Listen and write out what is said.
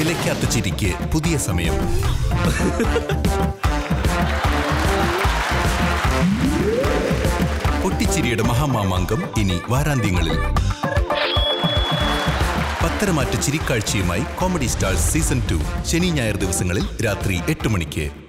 നിലയ്ക്കാത്ത ചിരിക്ക് പുതിയ സമയം. പൊട്ടിച്ചിരിയുടെ മഹാമാമാങ്കം ഇനി വാരാന്ത്യങ്ങളിൽ. പത്തരമാറ്റ ചിരിക്കാഴ്ചയുമായി കോമഡി സ്റ്റാർസ് സീസൺ 2 ശനി ഞായർ ദിവസങ്ങളിൽ രാത്രി 8 മണിക്ക്.